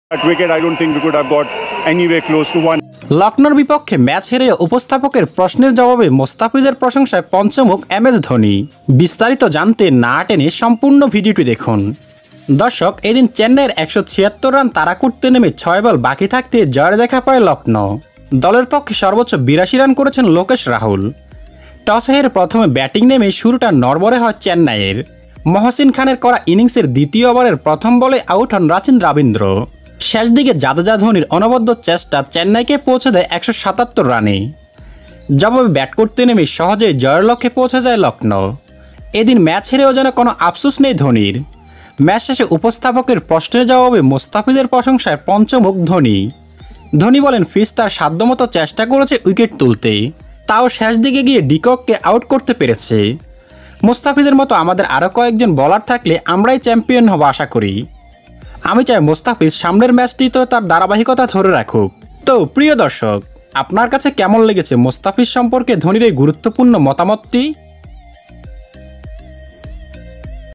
That wicket, I don't think we could have got anywhere close to one. লখনৌর বিপক্ষে match হেরে উপস্থাপকের প্রশ্নের জবাবে মোস্তাফিজের প্রশংসায় পঞ্চমুখ MS ধোনি। বিস্তারিত জানতে না টেনে সম্পূর্ণ ভিডিওটি দেখুন। দর্শক, এদিন চেন্নাইয়ের 176 রান তাড়া করতে নেমে 6 বল বাকি থাকতে জয়ের দেখা পায় লখনৌ। দলের পক্ষে সর্বোচ্চ 82 রান করেছেন লোকেশ রাহুল। টসে হেরে প্রথমে ব্যাটিং নেমে শুরুটা নড়বড়ে হয় চেন্নাইয়ের। মহসিন খানের করা ইনিংসের দ্বিতীয় ওভারের প্রথম বলে আউট হন রাচিন রবীন্দ্র। শেষ দিকে জাদেজা ধোনির অনবদ্য চেষ্টা চেন্নাইকে পৌঁছে দেয় 177 রানে। জবাবে ব্যাট করতে নেমে সহজেই জয়ের লক্ষ্যে পৌঁছে যায় লখনৌ। এদিন ম্যাচ হেরেও যেন কোনো আফসোস নেই ধোনির। ম্যাচ শেষে উপস্থাপকের প্রশ্নের জবাবে মোস্তাফিজের প্রশংসায় পঞ্চমুখ ধোনি। ধোনি বলেন, ফিজ তার সাধ্যমতো চেষ্টা করেছে উইকেট তুলতে, তাও শেষ দিকে গিয়ে ডিকককে আউট করতে পেরেছে। মোস্তাফিজের মতো আমাদের আরও কয়েকজন বোলার থাকলে আমরাই চ্যাম্পিয়ন হব আশা করি। আমি চাই মোস্তাফিজ সামনের ম্যাচটিতেও তার ধারাবাহিকতা ধরে রাখুক। তো প্রিয় দর্শক, আপনার কাছে কেমন লেগেছে মোস্তাফিজ সম্পর্কে ধোনির এই গুরুত্বপূর্ণ মতামতটি?